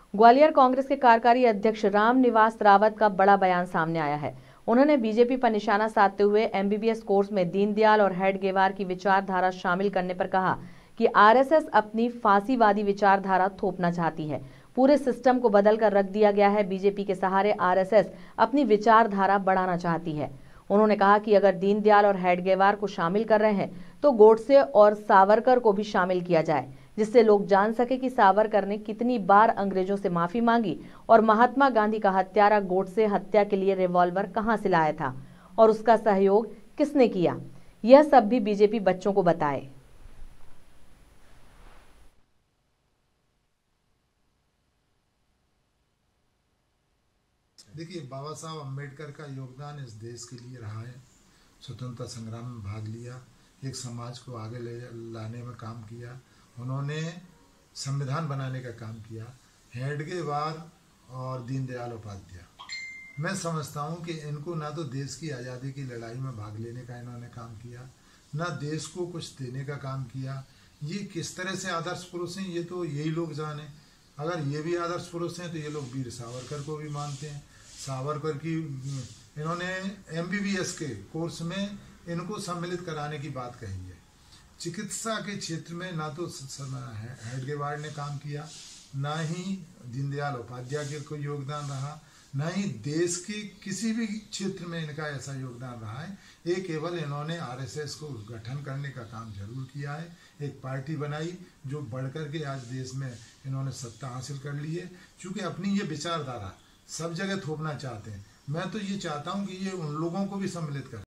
ग्वालियर कांग्रेस के कार्यकारी अध्यक्ष रामनिवास रावत का बड़ा बयान सामने आया है। उन्होंने बीजेपी पर निशाना साधते हुए एमबीबीएस कोर्स में दीनदयाल और हेडगेवार की विचारधारा शामिल करने पर कहा कि आरएसएस अपनी फांसीवादी विचारधारा थोपना चाहती है। पूरे सिस्टम को बदल कर रख दिया गया है। बीजेपी के सहारे आरएसएस अपनी विचारधारा बढ़ाना चाहती है। उन्होंने कहा कि अगर दीनदयाल और हेडगेवार को शामिल कर रहे हैं तो गोडसे और सावरकर को भी शामिल किया जाए, जिससे लोग जान सके कि सावरकर ने कितनी बार अंग्रेजों से माफी मांगी और महात्मा गांधी का हत्यारा गोडसे हत्या के लिए रिवॉल्वर कहां से लाया था और उसका सहयोग किसने किया। यह सब भी बीजेपी बच्चों को बताए। देखिए, बाबा साहब अम्बेडकर का योगदान इस देश के लिए रहा है। स्वतंत्रता संग्राम में भाग लिया, एक समाज को आगे ले लाने में काम किया, उन्होंने संविधान बनाने का काम किया। हेडगेवार और दीनदयाल उपाध्याय, मैं समझता हूँ कि इनको ना तो देश की आज़ादी की लड़ाई में भाग लेने का इन्होंने काम किया, ना देश को कुछ देने का काम किया। ये किस तरह से आदर्श पुरुष हैं ये तो यही लोग जाने। अगर ये भी आदर्श पुरुष हैं तो ये लोग वीर सावरकर को भी मानते हैं। सावरकर की इन्होंने एमबीबीएस के कोर्स में इनको सम्मिलित कराने की बात कही है। चिकित्सा के क्षेत्र में ना तो हेडगेवार ने काम किया, ना ही दीनदयाल उपाध्याय के कोई योगदान रहा, ना ही देश के किसी भी क्षेत्र में इनका ऐसा योगदान रहा है। ये केवल इन्होंने आरएसएस को गठन करने का काम जरूर किया है, एक पार्टी बनाई जो बढ़कर के आज देश में इन्होंने सत्ता हासिल कर ली है। चूँकि अपनी ये विचारधारा सब जगह थोपना चाहते हैं, मैं तो ये चाहता हूँ कि ये उन लोगों को भी सम्मिलित करें